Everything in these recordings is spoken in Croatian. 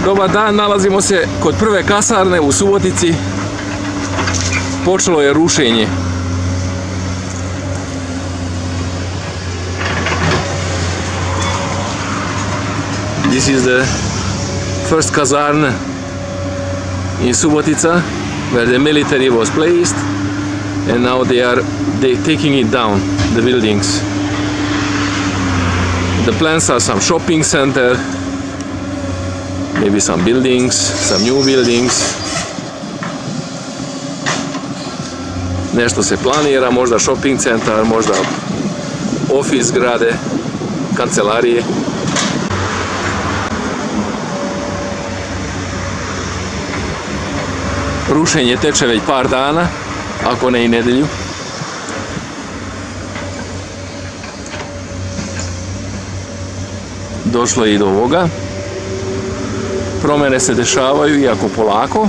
Dobar dan, nalazimo se kod prve kasarne u Subotici. Počelo je rušenje. This is the first kasarne in Subotica where the military was placed, and now they are taking it down, the buildings. The plans are some shopping center, maybe some buildings, some new buildings. Nešto se planira, možda shopping centar, možda office zgrade, kancelarije. Rušenje teče već par dana, ako ne i nedjelju. Došlo je i do ovoga. Promjene se dešavaju, iako polako.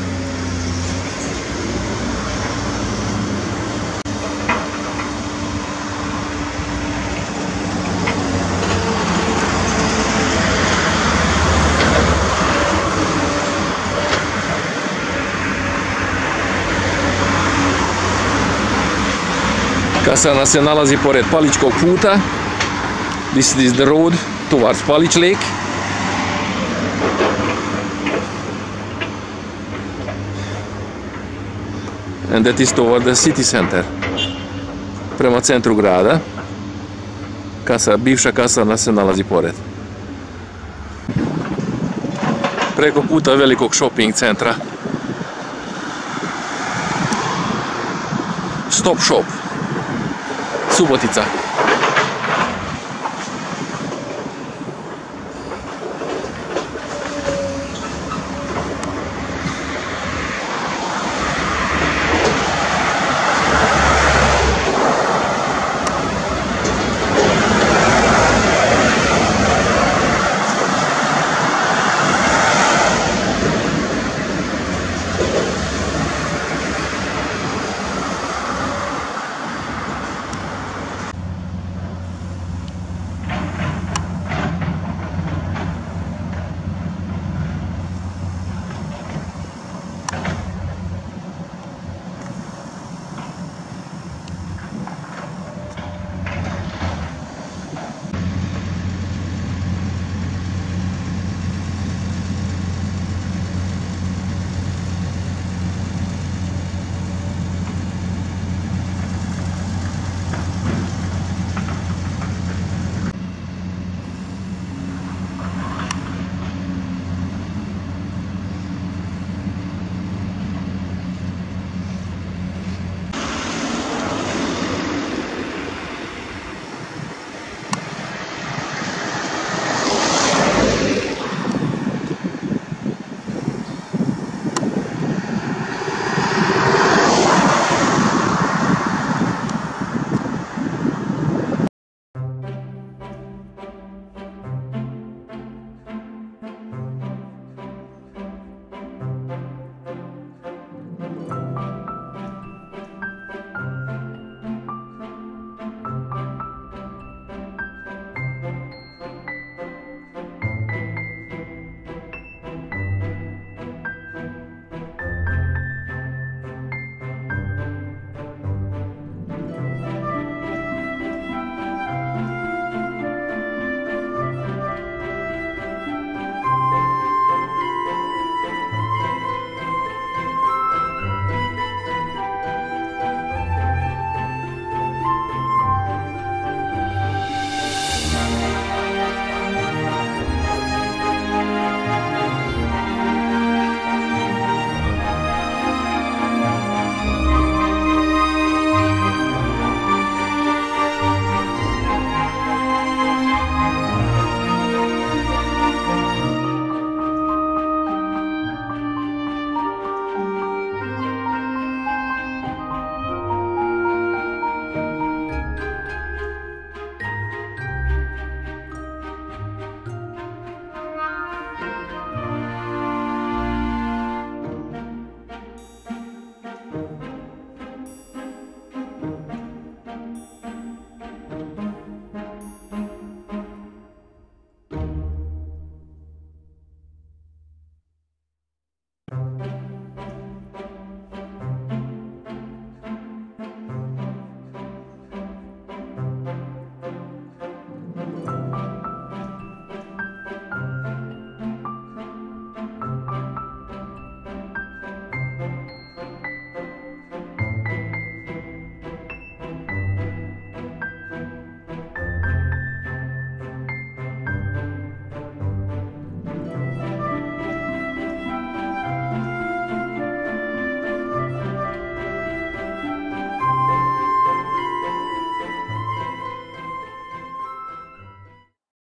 Kasarna se nalazi pored Paličkog puta. This is the road towards Palić Lake. And that is toward the city center. Prema centru grada. Bivša kasarna se nalazi pored. Preko puta velikog shopping centra. Stop Shop Subotica.